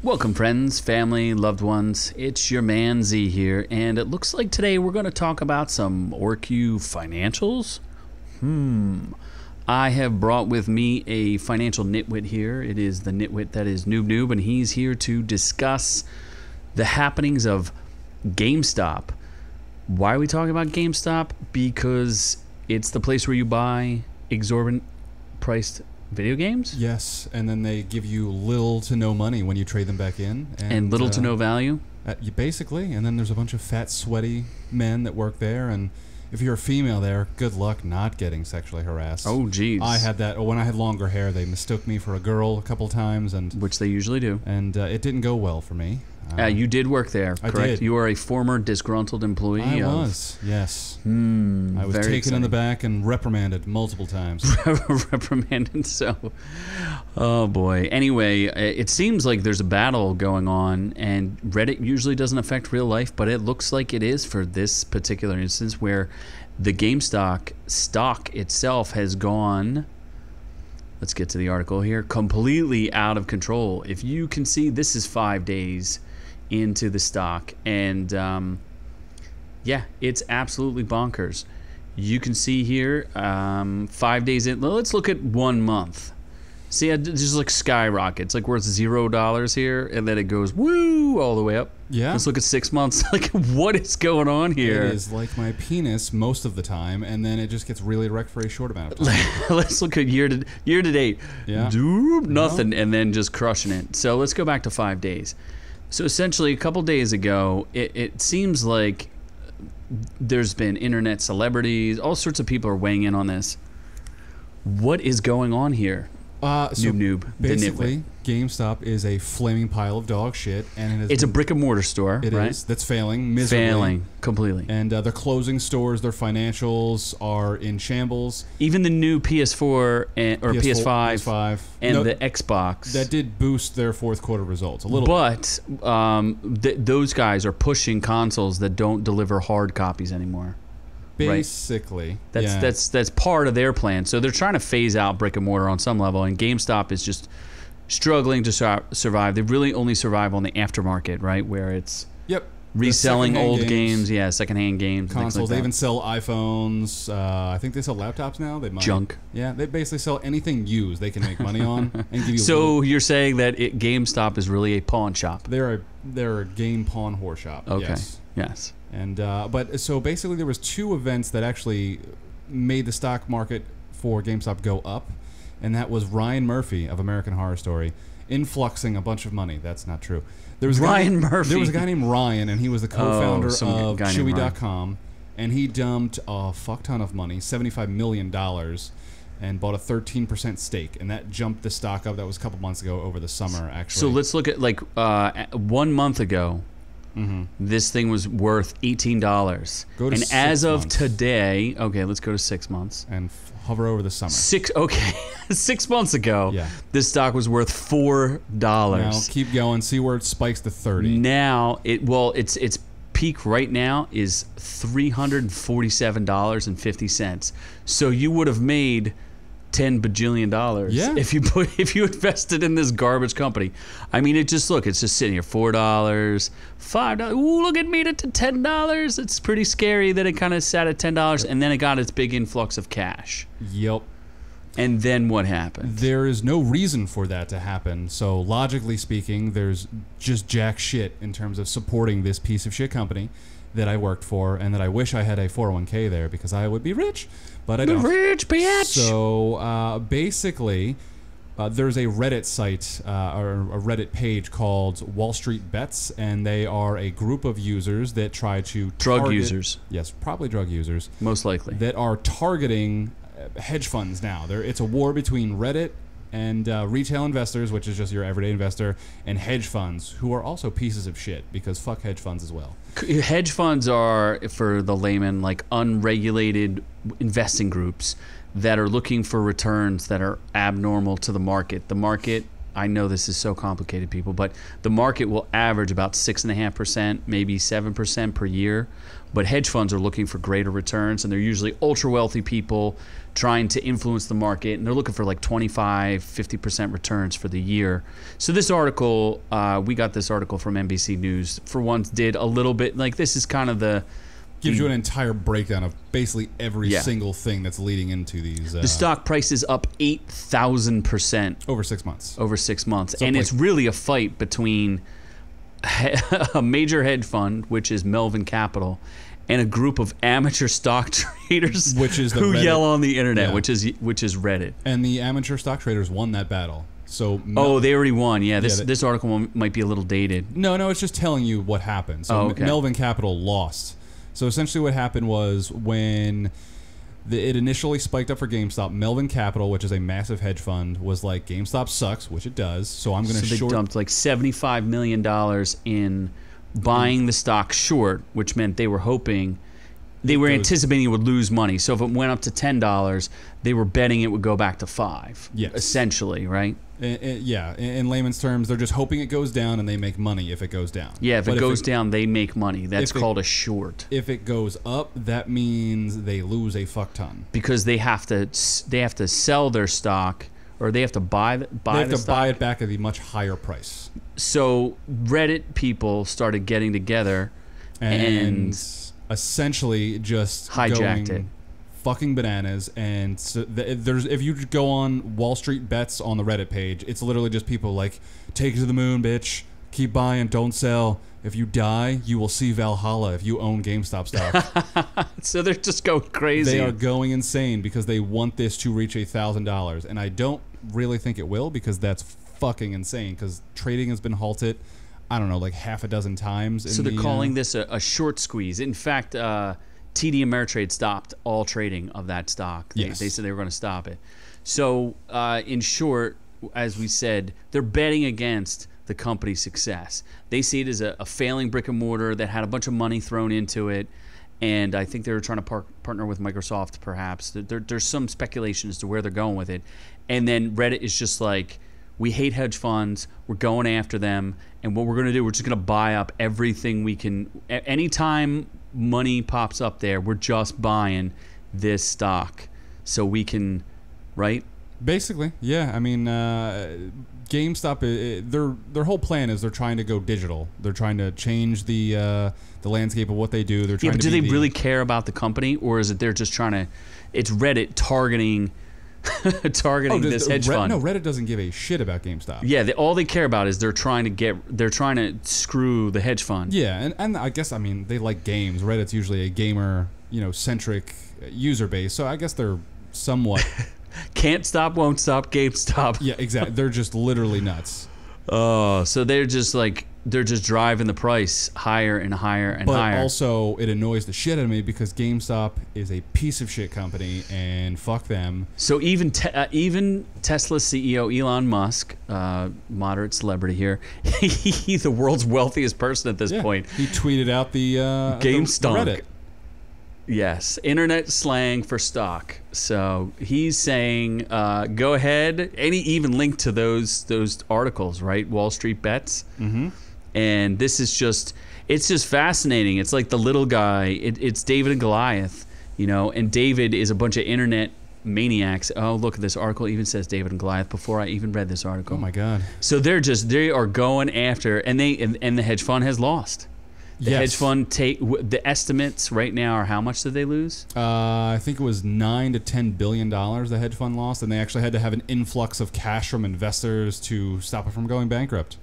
Welcome, friends, family, loved ones. It's your man Z here, and it looks like today we're going to talk about some Orku financials. I have brought with me a financial nitwit here. It is the nitwit that is Noob, and he's here to discuss the happenings of GameStop. Why are we talking about GameStop? Because it's the place where you buy exorbitant priced video games? Yes, and then they give you little to no money when you trade them back in. And little to no value? Basically, and then there's a bunch of fat, sweaty men that work there, and if you're a female there, good luck not getting sexually harassed. Oh, geez. I had that. When I had longer hair, they mistook me for a girl a couple times, and which they usually do. And it didn't go well for me. You did work there, correct? I did. You are a former disgruntled employee. I was, yes. I was very taken exciting. in the back and reprimanded multiple times. Reprimanded, so. Oh, boy. Anyway, it seems like there's a battle going on, and Reddit usually doesn't affect real life, but it looks like it is for this particular instance where the GameStop stock itself has gone, let's get to the article here, completely out of control. If you can see, this is 5 days into the stock, and yeah, it's absolutely bonkers. You can see here 5 days in. Let's look at 1 month. See, it just like skyrockets, like worth $0 here, and then it goes woo all the way up. Yeah. Let's look at 6 months. Like, what is going on here? It is like my penis most of the time, and then it just gets really wrecked for a short amount of time. Let's look at year to date. Yeah. Nothing, and then just crushing it. So let's go back to 5 days. So essentially, a couple days ago, it seems like there's been internet celebrities, all sorts of people are weighing in on this. What is going on here? Noob, basically, GameStop is a flaming pile of dog shit, and it's a brick and mortar store, It right? is. That's failing miserably. Failing completely. And they're closing stores. Their financials are in shambles. Even the new PS4 or PS5, PS5 and the Xbox. That did boost their fourth quarter results a little bit. But those guys are pushing consoles that don't deliver hard copies anymore. Basically, right? That's part of their plan. So they're trying to phase out brick and mortar on some level, and GameStop is just struggling to survive. They really only survive on the aftermarket, right, where it's reselling old games, secondhand games, consoles. Like they even sell iPhones. I think they sell laptops now. They might junk. Yeah, they basically sell anything used they can make money on and give you. So you're saying that GameStop is really a pawn shop? They're a game pawn whore shop. Okay. Yes. And but so basically there was two events that actually made the stock market for GameStop go up, and that was Ryan Murphy of American Horror Story influxing a bunch of money. That's not true. There was Murphy. There was a guy named Ryan, and he was the co-founder of Chewy.com, and he dumped a fuck ton of money, $75 million, and bought a 13% stake, and that jumped the stock up. That was a couple months ago over the summer, actually. So let's look at 1 month ago. This thing was worth $18. And as of today, okay, let's go to 6 months. And hover over the summer. 6 months ago, this stock was worth $4. Now keep going, see where it spikes to 30. Now, its peak right now is $347.50. So you would have made $10 bajillion if you invested in this garbage company. I mean, it's just sitting here, $4, $5. Ooh, look at me to $10. It's pretty scary that it kind of sat at $10, and then it got its big influx of cash. Yep. And then what happened? There is no reason for that to happen. So logically speaking, there's just jack shit in terms of supporting this piece of shit company that I worked for, and that I wish I had a 401k there because I would be rich, but I don't. Rich bitch. So basically, there's a Reddit site or a Reddit page called Wallstreet Bets, and they are a group of users that try to drug users. Yes, probably drug users. Most likely. That are targeting hedge funds now. It's a war between Reddit and retail investors, which is just your everyday investor, and hedge funds, who are also pieces of shit, because fuck hedge funds as well. Hedge funds are, for the layman, like unregulated investing groups that are looking for returns that are abnormal to the market. The market I know this is so complicated, people, but the market will average about 6.5%, maybe 7% per year. But hedge funds are looking for greater returns, and they're usually ultra wealthy people trying to influence the market, and they're looking for like 25, 50% returns for the year. So this article, we got this article from NBC News, for once did a little bit, like this is kind of gives you an entire breakdown of basically every single thing that's leading into these. The stock price is up 8,000% over 6 months. Over 6 months, and it's really a fight between a major hedge fund, which is Melvin Capital, and a group of amateur stock traders, which is who Reddit. Yell on the internet, which is Reddit. And the amateur stock traders won that battle. So they already won. Yeah, this article might be a little dated. No, it's just telling you what happened. So Melvin Capital lost. So essentially what happened was when it initially spiked up for GameStop, Melvin Capital, which is a massive hedge fund, was like, GameStop sucks, which it does, so I'm going to short. So they dumped like $75 million in buying the stock short, which meant they were hoping, they were anticipating it would lose money. So if it went up to $10, they were betting it would go back to $5, essentially, right? In layman's terms, they're just hoping it goes down and they make money if it goes down. Yeah, if it goes down, they make money. That's called a short. If it goes up, that means they lose a fuck ton. Because they have to sell their stock, or they have to buy the stock. Buy it back at a much higher price. So Reddit people started getting together and essentially just hijacked it. Fucking bananas. And so if you go on Wallstreet bets on the Reddit page, it's literally just people like, take it to the moon, bitch, keep buying, don't sell, if you die you will see Valhalla if you own GameStop stock. So they're just going crazy. They are going insane because they want this to reach $1,000, and I don't really think it will, because that's fucking insane, because trading has been halted, I don't know, like half a dozen times. So they're calling this a short squeeze. In fact, TD Ameritrade stopped all trading of that stock. They said they were going to stop it. So in short, as we said, they're betting against the company's success. They see it as a failing brick and mortar that had a bunch of money thrown into it, and I think they were trying to partner with Microsoft, perhaps. There's some speculation as to where they're going with it. And then Reddit is just like, we hate hedge funds, we're going after them, and what we're going to do, we're just going to buy up everything we can. Anytime money pops up there, we're just buying this stock so we can, right? Basically, yeah. I mean, GameStop, their whole plan is they're trying to go digital. They're trying to change the landscape of what they do. They're trying but do they really care about the company, or is it they're just trying to? It's Reddit targeting this hedge fund. No, Reddit doesn't give a shit about GameStop. Yeah, all they care about is they're trying to screw the hedge fund. Yeah, and I guess, I mean, they like games. Reddit's usually a gamer, centric user base, so I guess they're somewhat can't stop, won't stop, GameStop. Yeah, exactly. They're just literally nuts. Oh, so they're just driving the price higher and higher and higher. But also, it annoys the shit out of me because GameStop is a piece of shit company, and fuck them. So even Tesla CEO Elon Musk, moderate celebrity here, he's the world's wealthiest person at this point. He tweeted out the GameStop. Reddit. Yes, internet slang for stock. So he's saying, go ahead, and he even linked to those articles, right? Wall Street bets. Mm-hmm. And this is it's just fascinating. It's like the little guy. It's David and Goliath, and David is a bunch of internet maniacs. Oh, look, this article even says David and Goliath before I even read this article. Oh my God. So they are going after, and the hedge fund has lost. The hedge fund the estimates right now are how much did they lose? I think it was $9 to $10 billion the hedge fund lost, and they actually had to have an influx of cash from investors to stop it from going bankrupt.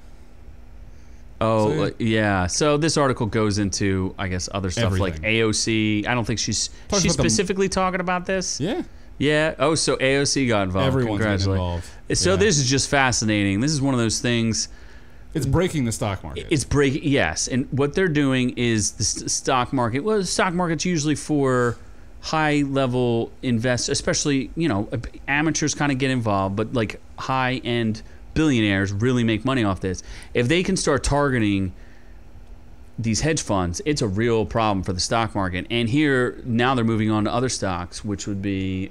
Oh, so, yeah. So this article goes into, I guess, other stuff like AOC. I don't think she's specifically talking about this. Yeah. Yeah. Oh, so AOC got involved. Everyone's getting involved. So this is just fascinating. This is one of those things. It's breaking the stock market. It's breaking, yes. And what they're doing is the stock market. Well, the stock market's usually for high-level investors, especially, amateurs kind of get involved, but like high-end billionaires really make money off this. If they can start targeting these hedge funds, it's a real problem for the stock market. And here, now they're moving on to other stocks, which would be...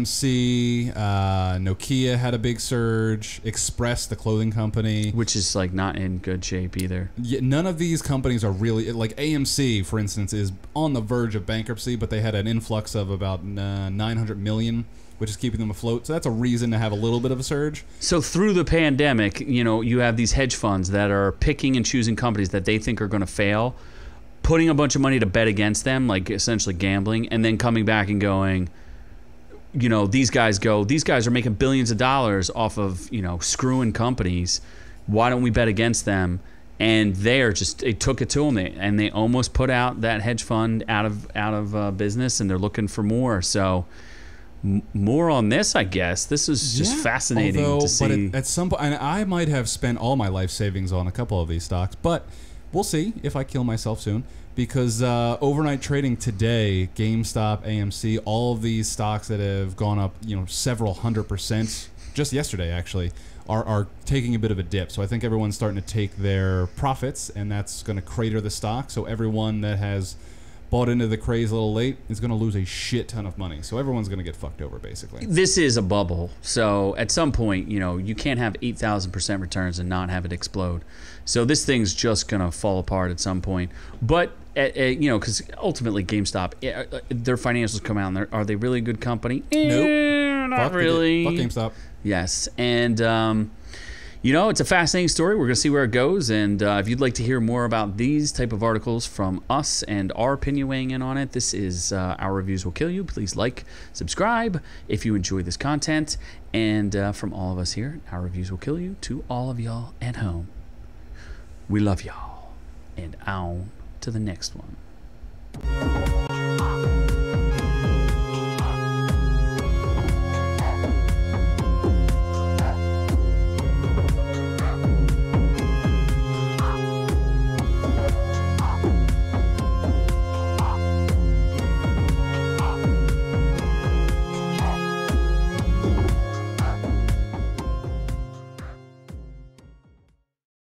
AMC, Nokia had a big surge, Express, the clothing company. Which is like not in good shape either. Yeah, none of these companies are really... Like AMC, for instance, is on the verge of bankruptcy, but they had an influx of about $900 million, which is keeping them afloat. So that's a reason to have a little bit of a surge. So through the pandemic, you know, you have these hedge funds that are picking and choosing companies that they think are going to fail, putting a bunch of money to bet against them, like essentially gambling, and then coming back and going, you know, these guys are making billions of dollars off of, you know, screwing companies. Why don't we bet against them? And they took it to them, and they almost put out that hedge fund out of business, and they're looking for more. So... more on this, I guess. This is just fascinating to see. But at some point, and I might have spent all my life savings on a couple of these stocks, but we'll see if I kill myself soon. Because overnight trading today, GameStop, AMC, all of these stocks that have gone up, you know, several 100%, just yesterday actually, are taking a bit of a dip. So I think everyone's starting to take their profits, and that's going to crater the stock. So everyone that has bought into the craze a little late is going to lose a shit ton of money. So everyone's going to get fucked over, basically. This is a bubble. So at some point, you know, you can't have 8,000% returns and not have it explode. So this thing's just going to fall apart at some point. But, you know, because ultimately GameStop, their financials come out, and are they really a good company? Nope. Not really. Fuck GameStop. Yes. And... you know, it's a fascinating story. We're going to see where it goes. And if you'd like to hear more about these type of articles from us and our opinion weighing in on it, this is Our Reviews Will Kill You. Please like, subscribe if you enjoy this content. And from all of us here, Our Reviews Will Kill You, to all of y'all at home, we love y'all. And on to the next one.